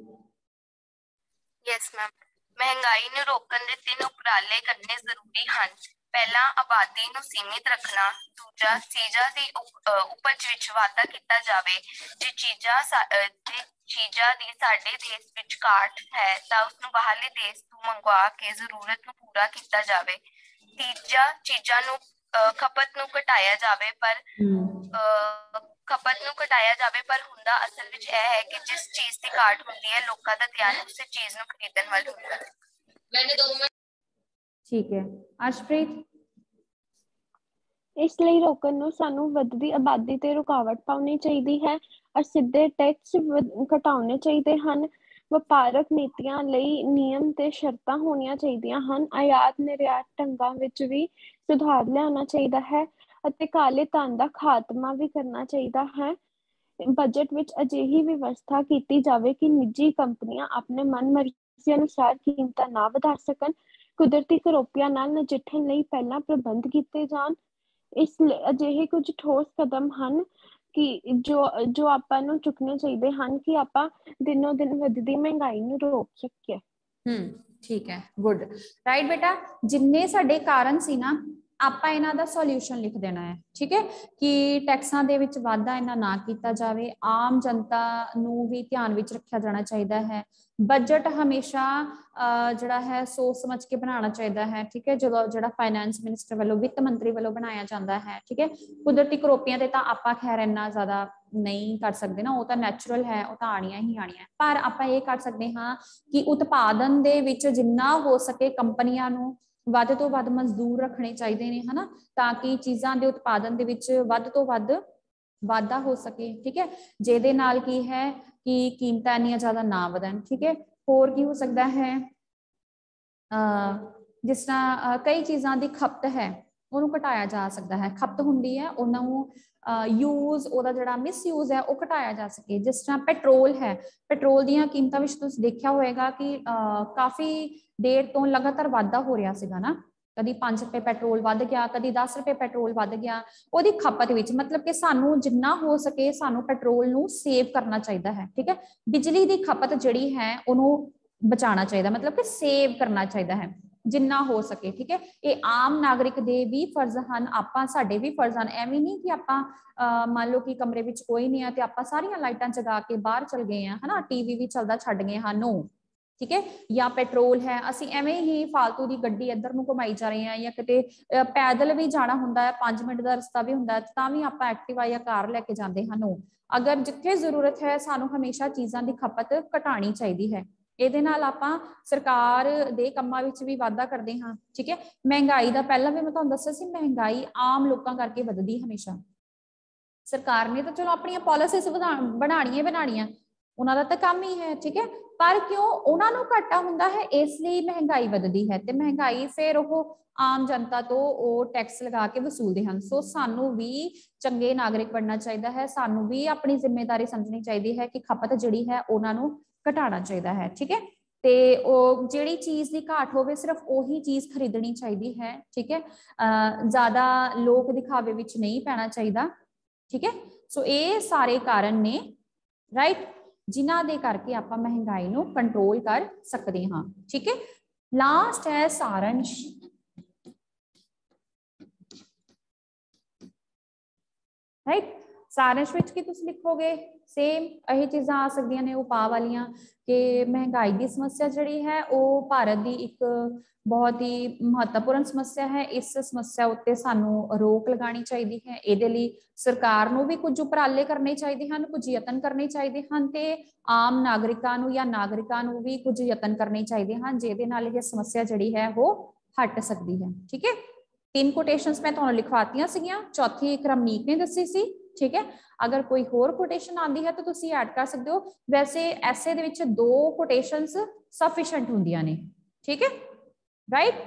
ਯੈਸ ਮੈਮ, ਮਹਿੰਗਾਈ ਨੂੰ ਰੋਕਣ ਦੇ ਤਿੰਨ ਉਪਰਾਲੇ ਕਰਨੇ ਜ਼ਰੂਰੀ ਹਨ। ਪਹਿਲਾ, ਆਬਾਦੀ ਨੂੰ ਸੀਮਿਤ ਰੱਖਣਾ। ਦੂਜਾ, ਚੀਜ਼ਾਂ ਦੀ ਉਪਜ ਵਿੱਚ ਵਾਧਾ ਕੀਤਾ ਜਾਵੇ। ਜੇ ਚੀਜ਼ਾਂ ਜੇ ਚੀਜ਼ਾਂ ਦੀ ਸਾਡੇ ਦੇਸ਼ ਵਿੱਚ ਘਾਟ ਹੈ ਤਾਂ ਉਸਨੂੰ ਬਾਹਰਲੇ ਦੇਸ਼ ਤੋਂ ਮੰਗਵਾ ਕੇ ਜ਼ਰੂਰਤ ਨੂੰ ਪੂਰਾ ਕੀਤਾ ਜਾਵੇ। ਤੀਜਾ, ਚੀਜ਼ਾਂ ਨੂੰ ਖਪਤ ਨੂੰ ਘਟਾਇਆ ਜਾਵੇ ਪਰ ਖਪਤ ਨੂੰ ਘਟਾਇਆ ਜਾਵੇ ਪਰ ਹੁੰਦਾ ਅਸਲ ਵਿੱਚ ਇਹ ਹੈ ਕਿ ਜਿਸ ਚੀਜ਼ ਦੀ ਘਾਟ ਹੁੰਦੀ ਹੈ ਲੋਕਾਂ ਦਾ ਧਿਆਨ ਉਸੇ ਚੀਜ਼ ਨੂੰ ਖਰੀਦਣ ਵੱਲ ਹੁੰਦਾ ਹੈ। मैंने दो मिनट ठीक है अर्शप्रीत। ਇਸ ਲਈ ਰੋਕਣ ਨੂੰ ਸਾਨੂੰ ਵੱਧਦੀ ਆਬਾਦੀ ਤੇ ਰੁਕਾਵਟ ਪਾਉਣੀ ਚਾਹੀਦੀ ਹੈ। ਅਸਿੱਧੇ ਟੈਕਸ ਘਟਾਉਣੇ ਚਾਹੀਦੇ ਹਨ। ਵਪਾਰਕ ਨੀਤੀਆਂ ਲਈ ਨਿਯਮ ਤੇ ਸ਼ਰਤਾਂ ਹੋਣੀਆਂ ਚਾਹੀਦੀਆਂ ਹਨ। ਆਯਾਤ ਨਿਰਯਾਤ ਢੰਗਾਂ ਵਿੱਚ ਵੀ ਸੁਧਾਰ ਲਿਆਉਣਾ ਚਾਹੀਦਾ ਹੈ ਅਤੇ ਕਾਲੇ ਧਨ ਦਾ ਖਾਤਮਾ ਵੀ ਕਰਨਾ ਚਾਹੀਦਾ ਹੈ। ਬਜਟ ਵਿੱਚ ਅਜਿਹੀ ਵਿਵਸਥਾ ਕੀਤੀ ਜਾਵੇ ਕਿ ਨਿੱਜੀ ਕੰਪਨੀਆਂ ਆਪਣੇ ਮਨਮਰਜ਼ੀ ਅਨੁਸਾਰ ਕੀਮਤਾਂ ਨਾ ਵਧਾ ਸਕਣ। ਕੁਦਰਤੀ ਕਰੋਪੀਆਂ ਨਾਲ ਨਜਿੱਠਣ ਲਈ ਪਹਿਲਾਂ ਪ੍ਰਬੰਧ ਕੀਤੇ ਜਾਣ। ਇਸ ਲਈ ਅਜਿਹੇ ਕੁਝ ਠੋਸ ਕਦਮ ਹਨ ਕਿ ਜੋ ਜੋ ਆਪਾਂ ਨੂੰ ਚੁੱਕਣੇ ਚਾਹੀਦੇ ਹਨ ਕਿ ਆਪਾਂ ਦਿਨੋਂ ਦਿਨ ਵੱਧਦੀ ਮਹਿੰਗਾਈ ਨੂੰ ਰੋਕ ਸਕੀਏ। ਹਮ ਠੀਕ ਹੈ, ਗੁੱਡ, ਰਾਈਟ ਬੇਟਾ। ਜਿੰਨੇ ਸਾਡੇ ਕਾਰਨ ਸੀ ਨਾ ਆਪਾਂ ਇਹਨਾਂ ਦਾ ਸੋਲਿਊਸ਼ਨ ਲਿਖ ਦੇਣਾ ਹੈ। ਠੀਕ ਹੈ, ਕਿ ਟੈਕਸਾਂ ਦੇ ਵਿੱਚ ਵਾਧਾ ਇਹਨਾਂ ਨਾ ਕੀਤਾ ਜਾਵੇ। ਆਮ ਜਨਤਾ ਨੂੰ ਵੀ ਧਿਆਨ ਵਿੱਚ ਰੱਖਿਆ ਜਾਣਾ ਚਾਹੀਦਾ ਹੈ। ਬਜਟ ਹਮੇਸ਼ਾ ਜਿਹੜਾ ਹੈ ਸੋਚ ਸਮਝ ਕੇ ਬਣਾਉਣਾ ਚਾਹੀਦਾ ਹੈ। ਠੀਕ ਹੈ, ਜਦੋਂ ਜਿਹੜਾ ਫਾਈਨੈਂਸ ਮਿਨਿਸਟਰ ਵੱਲੋਂ ਵਿੱਤ ਮੰਤਰੀ ਵੱਲੋਂ ਬਣਾਇਆ ਜਾਂਦਾ ਹੈ। ਠੀਕ ਹੈ, ਕੁਦਰਤੀ ਕਰੋਪੀਆਂ ਤੇ ਤਾਂ ਆਪਾਂ ਖੈਰ ਇੰਨਾ ਜ਼ਿਆਦਾ ਨਹੀਂ ਕਰ ਸਕਦੇ ਨਾ, ਉਹ ਤਾਂ ਨੈਚੁਰਲ ਹੈ, ਉਹ ਤਾਂ ਆਣੀਆਂ ਹੀ ਆਣੀਆਂ। ਪਰ ਆਪਾਂ ਇਹ ਕਰ ਸਕਦੇ ਹਾਂ ਕਿ ਉਤਪਾਦਨ ਦੇ ਵਿੱਚ ਜਿੰਨਾ ਹੋ ਸਕੇ ਕੰਪਨੀਆਂ ਨੂੰ ਵੱਧ ਤੋਂ ਵੱਧ ਮਜ਼ਦੂਰ ਰੱਖਣੇ ਚਾਹੀਦੇ ਨੇ, ਹਨਾ, ਤਾਂ ਕਿ ਚੀਜ਼ਾਂ ਦੇ ਉਤਪਾਦਨ ਦੇ ਵਿੱਚ ਵੱਧ ਤੋਂ ਵੱਧ ਵਾਧਾ ਹੋ ਸਕੇ। ਠੀਕ ਹੈ, ਜਿਹਦੇ ਨਾਲ ਕੀ ਹੈ ਕਿ ਕੀਮਤਾਂ ਇੰਨੀਆਂ ਜ਼ਿਆਦਾ ਨਾ ਵਧਣ। ਠੀਕ ਹੈ, ਹੋਰ ਕੀ ਹੋ ਸਕਦਾ ਹੈ, ਅਹ ਜਿਸ ਤਰ੍ਹਾਂ ਕਈ ਚੀਜ਼ਾਂ ਦੀ ਖਪਤ ਹੈ ਉਹਨੂੰ ਘਟਾਇਆ ਜਾ ਸਕਦਾ ਹੈ। ਖਪਤ ਹੁੰਦੀ ਹੈ ਉਹਨਾਂ ਨੂੰ ਯੂਜ਼, ਉਹਦਾ ਜਿਹੜਾ ਮਿਸਯੂਜ਼ ਹੈ ਉਹ ਘਟਾਇਆ ਜਾ ਸਕੇ। ਜਿਸ ਤਰ੍ਹਾਂ ਪੈਟਰੋਲ ਹੈ, ਪੈਟਰੋਲ ਦੀਆਂ ਕੀਮਤਾਂ ਵਿੱਚ ਤੁਸੀਂ ਦੇਖਿਆ ਹੋਏਗਾ ਕਿ ਕਾਫੀ ਦੇਰ ਤੋਂ ਲਗਾਤਾਰ ਵਾਧਾ ਹੋ ਰਿਹਾ ਸੀਗਾ ਨਾ। ਕਦੀ ਪੰਜ ਰੁਪਏ ਪੈਟਰੋਲ ਵੱਧ ਗਿਆ, ਕਦੀ ਦਸ ਰੁਪਏ ਪੈਟਰੋਲ ਵੱਧ ਗਿਆ। ਉਹਦੀ ਖਪਤ ਵਿੱਚ ਮਤਲਬ ਕਿ ਸਾਨੂੰ ਜਿੰਨਾ ਹੋ ਸਕੇ ਸਾਨੂੰ ਪੈਟਰੋਲ ਨੂੰ ਸੇਵ ਕਰਨਾ ਚਾਹੀਦਾ ਹੈ। ਠੀਕ ਹੈ, ਬਿਜਲੀ ਦੀ ਖਪਤ ਜਿਹੜੀ ਹੈ ਉਹਨੂੰ ਬਚਾਉਣਾ ਚਾਹੀਦਾ, ਮਤਲਬ ਕਿ ਸੇਵ ਕਰਨਾ ਚਾਹੀਦਾ ਹੈ ਜਿੰਨਾ ਹੋ ਸਕੇ। ਠੀਕ ਹੈ, ਇਹ ਆਮ ਨਾਗਰਿਕ ਦੇ ਵੀ ਫਰਜ਼ ਹਨ, ਆਪਾਂ ਸਾਡੇ ਵੀ ਫਰਜ਼ ਹਨ। ਐਵੇਂ ਨਹੀਂ ਕਿ ਆਪਾਂ ਅਹ ਮੰਨ ਲਓ ਕਿ ਕਮਰੇ ਵਿੱਚ ਕੋਈ ਨਹੀਂ ਹੈ ਤੇ ਆਪਾਂ ਸਾਰੀਆਂ ਲਾਈਟਾਂ ਜਗਾ ਕੇ ਬਾਹਰ ਚਲ ਗਏ ਹਾਂ, ਹਨਾ, ਟੀਵੀ ਵੀ ਚੱਲਦਾ ਛੱਡ ਗਏ ਹਾਂ, ਨੋ। ਠੀਕ ਹੈ, ਜਾਂ ਪੈਟਰੋਲ ਹੈ ਅਸੀਂ ਐਵੇਂ ਹੀ ਫਾਲਤੂ ਦੀ ਗੱਡੀ ਇੱਧਰ ਨੂੰ ਘੁਮਾਈ ਜਾ ਰਹੇ ਹਾਂ, ਜਾਂ ਕਿਤੇ ਪੈਦਲ ਵੀ ਜਾਣਾ ਹੁੰਦਾ ਹੈ, ਪੰਜ ਮਿੰਟ ਦਾ ਰਸਤਾ ਵੀ ਹੁੰਦਾ ਹੈ ਤਾਂ ਵੀ ਆਪਾਂ ਐਕਟਿਵਾ ਜਾਂ ਕਾਰ ਲੈ ਕੇ ਜਾਂਦੇ ਹਾਂ, ਨੋ। ਅਗਰ ਜਿੱਥੇ ਜ਼ਰੂਰਤ ਹੈ ਸਾਨੂੰ ਹਮੇਸ਼ਾ ਚੀਜ਼ਾਂ ਦੀ ਖਪਤ ਘਟਾਉਣੀ ਚਾਹੀਦੀ ਹੈ। ਇਹਦੇ ਨਾਲ ਆਪਾਂ ਸਰਕਾਰ ਦੇ ਕੰਮਾਂ ਵਿੱਚ ਵੀ ਵਾਧਾ ਕਰਦੇ ਹਾਂ। ਠੀਕ ਹੈ, ਮਹਿੰਗਾਈ ਦਾ ਪਹਿਲਾਂ ਵੀ ਮੈਂ ਤੁਹਾਨੂੰ ਦੱਸਿਆ ਸੀ, ਮਹਿੰਗਾਈ ਆਮ ਲੋਕਾਂ ਕਰਕੇ ਵੱਧਦੀ ਹਮੇਸ਼ਾ। ਸਰਕਾਰ ਨੇ ਤਾਂ ਚਲੋ ਆਪਣੀਆਂ ਪਾਲਿਸੀਜ਼ ਬਣਾਉਣੀਆਂ ਬਣਾਉਣੀਆਂ, ਉਹਨਾਂ ਦਾ ਤਾਂ ਕੰਮ ਹੀ ਹੈ। ਠੀਕ ਹੈ, ਪਰ ਕਿਉਂ ਉਹਨਾਂ ਨੂੰ ਘਾਟਾ ਹੁੰਦਾ ਹੈ, ਇਸ ਲਈ ਮਹਿੰਗਾਈ ਵੱਧਦੀ ਹੈ ਤੇ ਮਹਿੰਗਾਈ ਫਿਰ ਉਹ ਆਮ ਜਨਤਾ ਤੋਂ ਉਹ ਟੈਕਸ ਲਗਾ ਕੇ ਵਸੂਲਦੇ ਹਨ। ਸੋ ਸਾਨੂੰ ਵੀ ਚੰਗੇ ਨਾਗਰਿਕ ਬਣਨਾ ਚਾਹੀਦਾ ਹੈ, ਸਾਨੂੰ ਵੀ ਆਪਣੀ ਜ਼ਿੰਮੇਵਾਰੀ ਸਮਝਣੀ ਚਾਹੀਦੀ ਹੈ ਕਿ ਖਪਤ ਜਿਹੜੀ ਹੈ ਉਹਨਾਂ ਨੂੰ ਘਟਾਉਣਾ ਚਾਹੀਦਾ ਹੈ। ਠੀਕ ਹੈ, ਤੇ ਉਹ ਜਿਹੜੀ ਚੀਜ਼ ਦੀ ਘਾਟ ਹੋਵੇ ਸਿਰਫ ਉਹੀ ਚੀਜ਼ ਖਰੀਦਣੀ ਚਾਹੀਦੀ ਹੈ। ਠੀਕ ਹੈ, ਅਹ ਜ਼ਿਆਦਾ ਲੋਕ ਦਿਖਾਵੇ ਵਿੱਚ ਨਹੀਂ ਪੈਣਾ ਚਾਹੀਦਾ। ਠੀਕ ਹੈ, ਸੋ ਇਹ ਸਾਰੇ ਕਾਰਨ ਨੇ, ਰਾਈਟ, ਜਿਨ੍ਹਾਂ ਦੇ ਕਰਕੇ ਆਪਾਂ ਮਹਿੰਗਾਈ ਨੂੰ ਕੰਟਰੋਲ ਕਰ ਸਕਦੇ ਹਾਂ। ਠੀਕ ਹੈ, ਲਾਸਟ ਹੈ ਸਾਰੰਸ਼। ਰਾਈਟ, ਸਾਰੰਸ਼ ਵਿੱਚ ਕੀ ਤੁਸੀਂ ਲਿਖੋਗੇ? ਸੇਮ ਇਹੀ ਚੀਜ਼ਾਂ ਆ ਸਕਦੀਆਂ ਨੇ ਉਪਾਅ ਵਾਲੀਆਂ ਕਿ ਮਹਿੰਗਾਈ ਦੀ ਸਮੱਸਿਆ ਜਿਹੜੀ ਹੈ ਉਹ ਭਾਰਤ ਦੀ ਇੱਕ ਬਹੁਤ ਹੀ ਮਹੱਤਵਪੂਰਨ ਸਮੱਸਿਆ ਹੈ। ਇਸ ਸਮੱਸਿਆ ਉੱਤੇ ਸਾਨੂੰ ਰੋਕ ਲਗਾਉਣੀ ਚਾਹੀਦੀ ਹੈ। ਇਹਦੇ ਲਈ ਸਰਕਾਰ ਨੂੰ ਵੀ ਕੁਝ ਉਪਰਾਲੇ ਕਰਨੇ ਚਾਹੀਦੇ ਹਨ, ਕੁਝ ਯਤਨ ਕਰਨੇ ਚਾਹੀਦੇ ਹਨ ਤੇ ਆਮ ਨਾਗਰਿਕਾਂ ਨੂੰ ਜਾਂ ਨਾਗਰਿਕਾਂ ਨੂੰ ਵੀ ਕੁਝ ਯਤਨ ਕਰਨੇ ਚਾਹੀਦੇ ਹਨ, ਜਿਹਦੇ ਨਾਲ ਇਹ ਸਮੱਸਿਆ ਜਿਹੜੀ ਹੈ ਉਹ ਹਟ ਸਕਦੀ ਹੈ। ਠੀਕ ਹੈ, ਤਿੰਨ ਕੋਟੇਸ਼ਨਸ ਮੈਂ ਤੁਹਾਨੂੰ ਲਿਖਵਾਤੀਆਂ ਸੀਗੀਆਂ, ਚੌਥੀ ਇੱਕ ਰਮਨੀਕ ਨੇ ਦੱਸੀ ਸੀ। ਠੀਕ ਹੈ, ਅਗਰ ਕੋਈ ਹੋਰ ਕੋਟੇਸ਼ਨ ਆਉਂਦੀ ਹੈ ਤਾਂ ਤੁਸੀਂ ਐਡ ਕਰ ਸਕਦੇ ਹੋ। ਵੈਸੇ ਐਸੇ ਦੇ ਵਿੱਚ ਦੋ ਕੋਟੇਸ਼ਨਸ ਸਫੀਸ਼ੀਐਂਟ ਹੁੰਦੀਆਂ ਨੇ। ਠੀਕ ਹੈ, ਰਾਈਟ,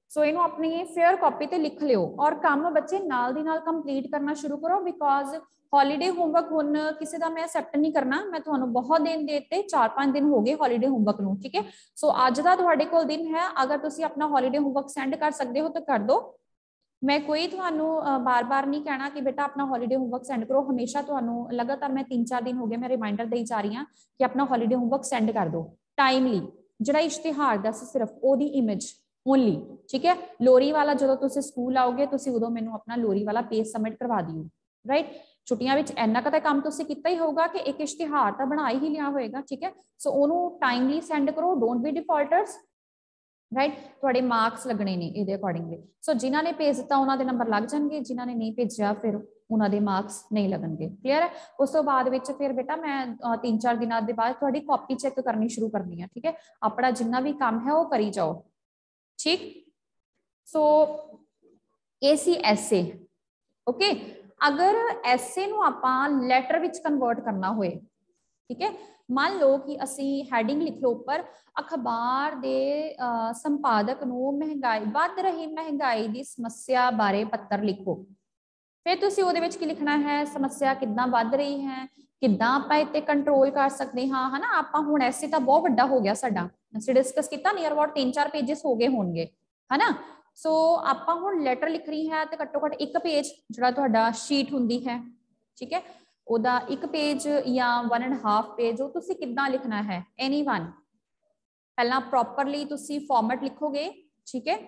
सो इनू अपनी फेयर कॉपी ते लिख लियो और काम बच्चे नाल दी नाल कंप्लीट करना शुरू करो बिकॉज हॉलीडे होमवर्क हुण किसी का मैं एक्सेप्ट नहीं करना। मैं तुहानू बहुत दिन देते, चार पांच दिन हो गए हॉलीडे होमवर्क नू, ठीक है। सो अज दा तुहाडे कोल दिन है, अगर तुसी अपना हॉलीडे होमवर्क सेंड कर सकते हो तो कर दो। मैं कोई तुहानू बार बार नहीं कहना कि बेटा अपना हॉलीडे होमवर्क सेंड करो, हमेशा तुहानू लगातार मैं तीन चार दिन हो गए मैं रिमाइंडर देई जा रही हाँ कि अपना हॉलीडे होमवर्क सेंड कर दो टाइमली। जिहड़ा इश्तिहार दा सिर्फ ओदी इमेज ओनली, ठीक है। लोरी वाला जो तुसी स्कूल आओगे तुसी उदों मैनू अपना लोरी वाला पेज सबमिट करवा दियो, राइट। छुट्टियां विच इन्ना क काम तुसी कीता ही होगा कि एक इश्तिहार तो बना ही लिया होएगा, ठीक है। सो ओनू टाइमली सेंड करो, डोंट बी डिफॉल्टर्स, राइट। थोड़े मार्क्स लगने ने इहदे अकॉर्डिंगली। सो जिन्हां ने भेज दिता उन्हां दे नंबर लग जाएंगे, जिन्हां ने नहीं भेजा फिर उन्हां दे मार्क्स नहीं लगणगे। क्लीयर है। उस तो बाद विच फिर बेटा मैं तीन चार दिनों के बाद थोड़ी कॉपी चेक करनी शुरू करनी है, ठीक है। अपना जिन्ना भी काम है वो करी जाओ, ठीक। सो ए सी एसे, ओके। अगर एसे नू आपां लैटर विच कन्वर्ट करना होए, ठीक है। मान लो कि असी हैडिंग लिख लो उपर अखबार दे संपादक नू महंगाई वध रही महंगाई की समस्या बारे पत्र लिखो। फिर तुसी उहदे विच की लिखना है, समस्या किद्दां वध रही है, किद्दां आपां इत्ते कंट्रोल कर सकते हाँ, है ना। आपां हुण ऐसे तो बहुत वड्डा हो गया साडा, असीं डिस्कस किया नियर अबाउट तीन चार पेजेस हो गए होणगे, है ना। सो आपां हुण लैटर लिख रही है तो घट्टो घट्ट एक पेज जिहड़ा तुहाडा शीट हुंदी है, ठीक है, ओदा एक पेज या वन एंड हाफ पेज वो तुसी किद्दां लिखना है एनी वन। पहला प्रॉपरली तुसी फॉर्मेट लिखोगे, ठीक है।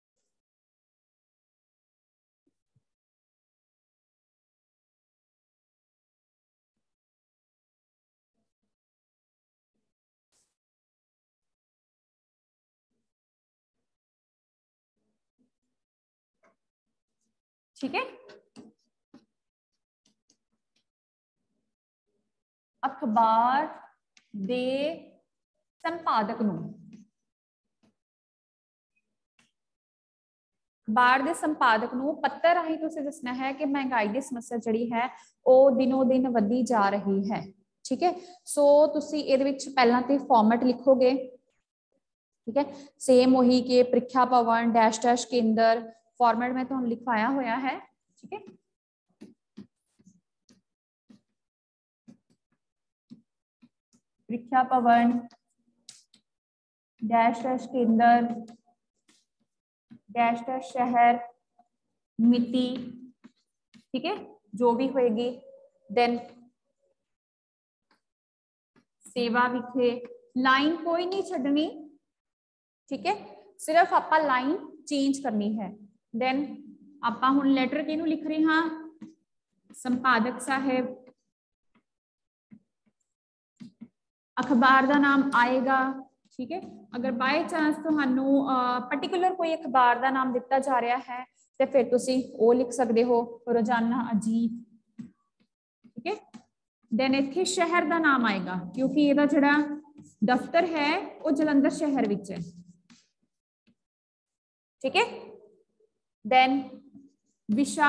ठीक है। अखबार दे संपादक नू अखबार दे संपादक नू पत्र राही तुसीं दसना है कि महंगाई की समस्या जिहड़ी है वो दिनों दिन वधी जा रही है, ठीक है। सो तुसीं इहदे विच पहलां ते फॉर्मेट लिखोगे, ठीक है। सेम वही के प्रीख्या भवन डैश डैश केंद्र फॉर्मेट में तुहानूं लिखवाया होया है, ठीक है। प्रीख्या भवन डैश डैश केंद्र डैश डैश शहर मिति, ठीक है, जो भी होएगी। देन सेवा विखे लाइन कोई नहीं छड्डनी, ठीक है, सिर्फ आपां लाइन चेंज करनी है। देन आपां हुण लैटर किहनूं लिख रहे हाँ, संपादक साहब, अखबार का नाम आएगा, ठीक है। अगर बाय चांस तुहानू पर्टिकुलर कोई अखबार का नाम दिता जा रहा है तो फिर तुसी वो लिख सकते हो, रोजाना अजीत, ठीक है। देन इत्थे शहर का नाम आएगा क्योंकि इहदा जिहड़ा दफ्तर है वो जलंधर शहर विच है, ठीक है। देन विशा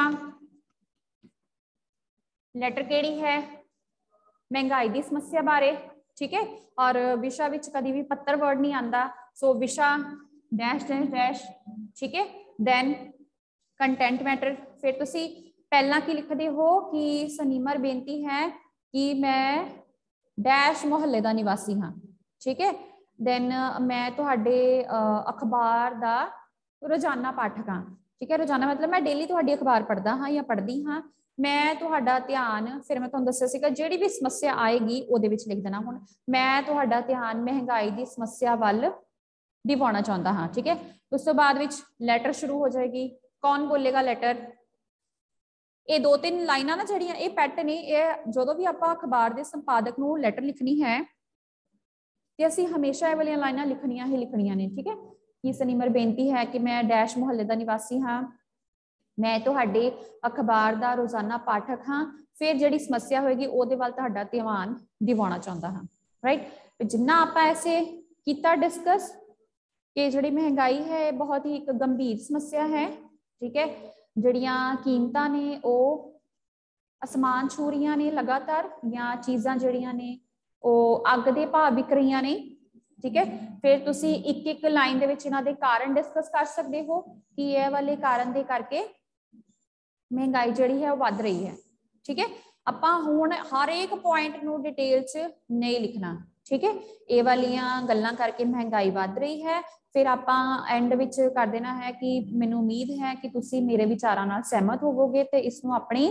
लैटर केड़ी है, महंगाई की समस्या बारे, ठीक है। और विशा विच कभी भी पत्तर वर्ड नहीं आता, सो विशा डैश डैश डैश, ठीक है। देन कंटेंट मैटर, फिर तुसी पहला की लिखते हो कि सनीमर बेनती है कि मैं डैश मोहल्ले का निवासी हाँ, ठीक है। देन मैं तुहाडे अखबार का रोजाना पाठक हाँ, ठीक है। रोजाना मतलब मैं डेली तुहाडी अखबार पढ़दा हाँ या पढ़दी हाँ। मैं तुहाडा ध्यान, फिर मैं तुहानूं दस्सिया सीगा जिहड़ी भी समस्या आएगी उहदे विच लिख देना। हुण मैं तुहाडा ध्यान महंगाई की समस्या वल दिवाउणा चाहुंदा हाँ, ठीक है। उस तो बाद विच लैटर शुरू हो जाएगी। कौन बोलेगा लैटर, ये दो तीन लाइनां ना जिहड़ियां ये पैट ने, ये जदों भी आपां अखबार के संपादक नूं लैटर लिखनी है तो असीं हमेशा ये वालियां लाइनां लिखनियां ही लिखनियां ने, ठीक है। कि सनीमर बेनती है कि मैं डैश मुहल्ले का निवासी हाँ, मैं तुहाडे अखबार का रोजाना पाठक हाँ, फिर जिहड़ी समस्या होएगी उहदे वल तुहाडा ध्यान दिवाउणा चाहुंदा हाँ, राइट। जिन्ना आपां ऐसे कीता डिस्कस कि जिहड़ी महंगाई है बहुत ही एक गंभीर समस्या है, ठीक है। जिहड़ियां कीमतां ने वो आसमान छू रही ने लगातार, या चीज़ां जिहड़ियां ने वो अग दे भाव विक रही ने, ठीक है। फिर तुसी एक एक लाइन दे विच इन्हां दे कारण डिस्कस कर सकते हो कि यह वाले कारण दे करके महंगाई जिहड़ी है वो वध रही है। ठीक है, आपां हुण हर एक पॉइंट नूं डिटेल च नहीं लिखना। ठीक है, ये वालियां गल्लां करके महंगाई वध रही है। फिर आपां एंड विच कर देना है कि मैनूं उम्मीद है कि तुसी मेरे विचारां नाल सहमत होवोगे ते इसनूं अपनी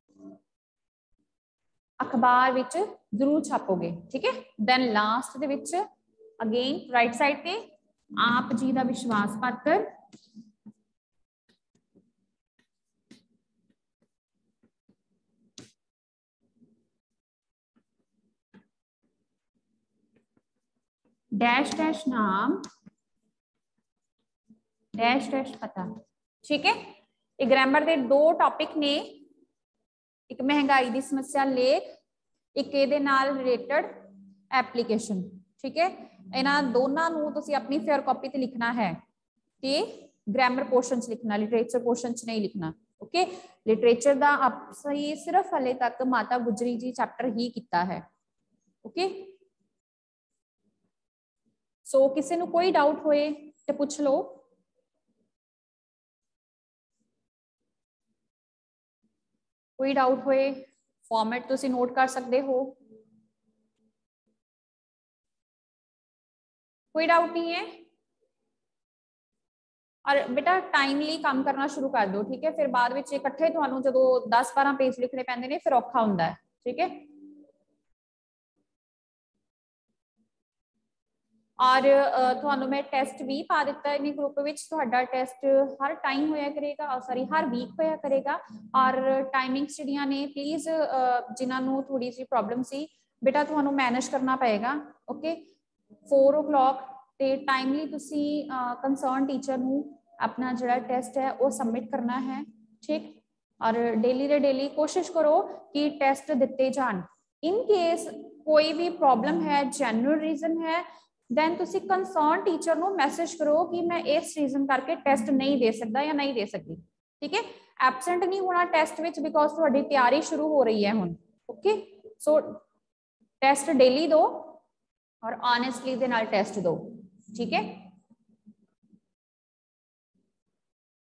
अखबार विच जरूर छापोगे। ठीक है, then last the which again right side पे आप जी दा विश्वास पत्र डैश डैश नाम डैश डैश पता। ठीक है, ये ग्रामर के दो टॉपिक ने, एक महंगाई की समस्या लेख, एक इहदे नाल रिलेटेड एप्लीकेशन। ठीक है, इन्हां दोनों नूं तुसीं अपनी फेयर कॉपी ते लिखना है कि ग्रामर पोर्शन च लिखना, लिटरेचर पोर्शन च नहीं लिखना। ओके, लिटरेचर का असीं सिर्फ हले तक माता गुजरी जी चैप्टर ही किया है। ओके, सो so, किसी नूं कोई डाउट होए तो पूछ लो। कोई डाउट होए फॉर्मेट तुसीं नोट कर सकते हो। कोई डाउट नहीं है? और बेटा टाइमली काम करना शुरू कर दो। ठीक है, फिर बाद में इकट्ठे तुहानूं जदों दस बारह पेज लिखने पैंदे ने फिर औखा हुंदा है। ठीक है, और तुहानूं मैं टेस्ट भी पा दिता है ग्रुप विच। तुहाडा टेस्ट हर टाइम होया करेगा, सॉरी हर वीक होया करेगा। और टाइमिंग्स जिहड़ियां ने प्लीज़ जिन्हां नूं थोड़ी जी प्रॉब्लम सी बेटा तुहानूं मैनेज करना पएगा। ओके, फोर ओ क्लॉक ते टाइमली तुसी कंसर्न टीचर नूं अपना जिहड़ा टेस्ट है वो सबमिट करना है। ठीक, और डेली दे डेली कोशिश करो कि टेस्ट दिते जान। इन केस कोई भी प्रॉब्लम है, जेन्युइन रीजन है, दैन तुसी कंसर्न टीचर नूं मैसेज करो कि मैं इस रीजन करके टेस्ट नहीं दे सकता या नहीं दे सकती। ठीक है, एबसेंट नहीं होना टेस्ट विच बिकॉज तुहाडी तैयारी शुरू हो रही है हुण। ओके, सो टेस्ट डेली दो और ऑनेस्टली दे नाल टेस्ट दो। ठीक है।